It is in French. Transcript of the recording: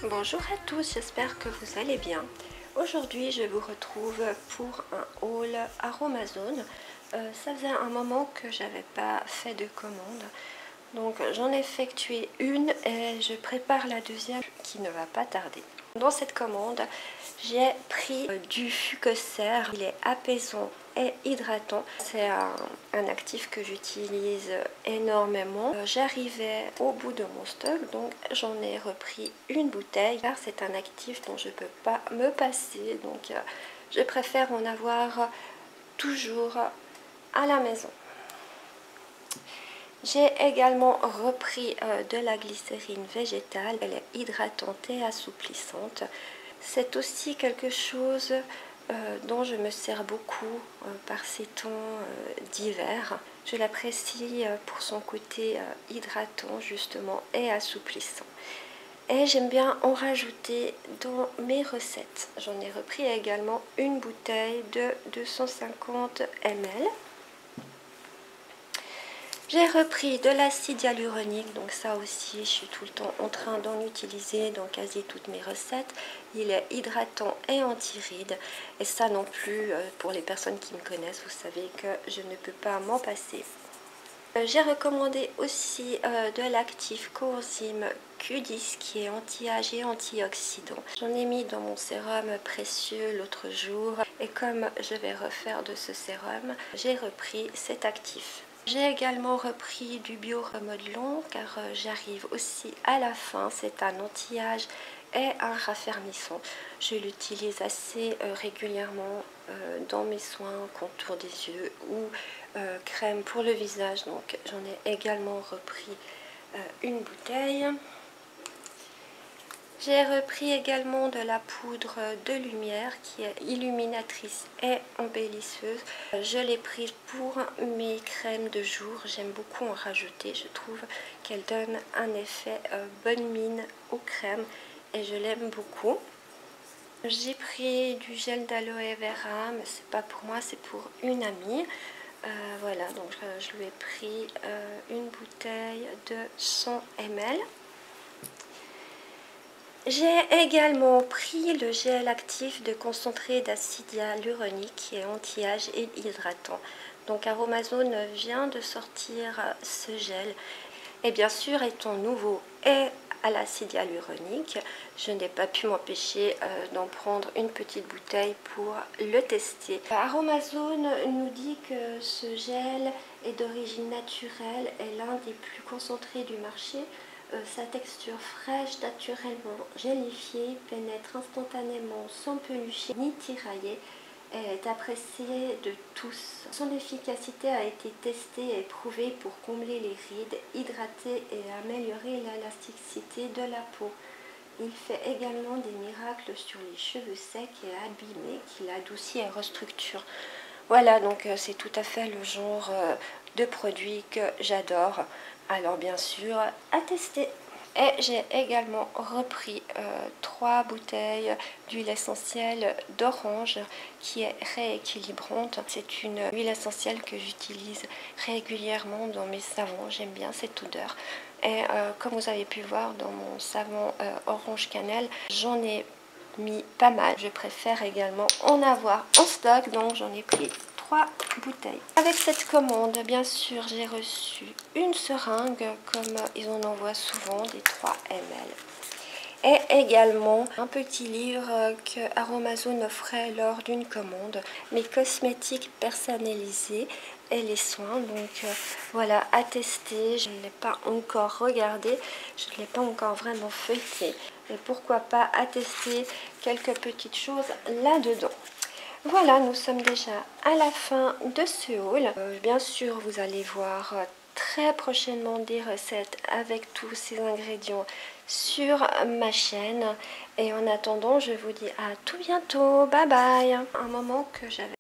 Bonjour à tous, j'espère que vous allez bien. Aujourd'hui, je vous retrouve pour un haul Aromazone. Ça faisait un moment que j'avais pas fait de commande. Donc j'en ai effectué une et je prépare la deuxième qui ne va pas tarder. Dans cette commande, j'ai pris du Fucoser. Il est apaisant et hydratant. C'est un actif que j'utilise énormément. J'arrivais au bout de mon stock, donc j'en ai repris une bouteille car c'est un actif dont je ne peux pas me passer. Donc je préfère en avoir toujours à la maison. J'ai également repris de la glycérine végétale. Elle est hydratante et assouplissante. C'est aussi quelque chose dont je me sers beaucoup par ces temps d'hiver. Je l'apprécie pour son côté hydratant justement et assouplissant. Et j'aime bien en rajouter dans mes recettes. J'en ai repris également une bouteille de 250 ml. J'ai repris de l'acide hyaluronique, donc ça aussi je suis tout le temps en train d'en utiliser dans quasi toutes mes recettes. Il est hydratant et anti-rides et ça non plus, pour les personnes qui me connaissent, vous savez que je ne peux pas m'en passer. J'ai recommandé aussi de l'actif coenzyme Q10 qui est anti-âge et antioxydant. J'en ai mis dans mon sérum précieux l'autre jour et comme je vais refaire de ce sérum, j'ai repris cet actif. J'ai également repris du bio-remodelant car j'arrive aussi à la fin. C'est un anti-âge et un raffermissant. Je l'utilise assez régulièrement dans mes soins, contour des yeux ou crème pour le visage. Donc j'en ai également repris une bouteille. J'ai repris également de la poudre de lumière qui est illuminatrice et embellisseuse. Je l'ai prise pour mes crèmes de jour. J'aime beaucoup en rajouter. Je trouve qu'elle donne un effet bonne mine aux crèmes et je l'aime beaucoup. J'ai pris du gel d'aloe vera, mais c'est pas pour moi, c'est pour une amie. Voilà, donc je lui ai pris une bouteille de 100 ml. J'ai également pris le gel actif de concentré d'acide hyaluronique qui est anti-âge et hydratant. Donc Aromazone vient de sortir ce gel. Et bien sûr, étant nouveau et à l'acide hyaluronique, je n'ai pas pu m'empêcher d'en prendre une petite bouteille pour le tester. Aromazone nous dit que ce gel est d'origine naturelle et l'un des plus concentrés du marché. Sa texture fraîche, naturellement gélifiée, pénètre instantanément sans pelucher ni tirailler et est appréciée de tous. Son efficacité a été testée et prouvée pour combler les rides, hydrater et améliorer l'élasticité de la peau. Il fait également des miracles sur les cheveux secs et abîmés qu'il adoucit et restructure. Voilà, donc c'est tout à fait le genre de produit que j'adore. Alors bien sûr, à tester. Et j'ai également repris 3 bouteilles d'huile essentielle d'orange qui est rééquilibrante. C'est une huile essentielle que j'utilise régulièrement dans mes savons. J'aime bien cette odeur. Et comme vous avez pu voir dans mon savon orange cannelle, j'en ai mis pas mal. Je préfère également en avoir en stock, donc j'en ai pris 3 bouteilles. Avec cette commande, bien sûr, j'ai reçu une seringue, comme ils en envoient souvent, des 3 ml. Et également un petit livre que Aromazone offrait lors d'une commande, mes cosmétiques personnalisés et les soins. Donc voilà, à tester. Je ne l'ai pas encore regardé, je ne l'ai pas encore vraiment feuilleté. Mais pourquoi pas attester quelques petites choses là-dedans. Voilà, nous sommes déjà à la fin de ce haul. Bien sûr, vous allez voir très prochainement des recettes avec tous ces ingrédients sur ma chaîne. Et en attendant, je vous dis à tout bientôt. Bye bye. Un moment que j'avais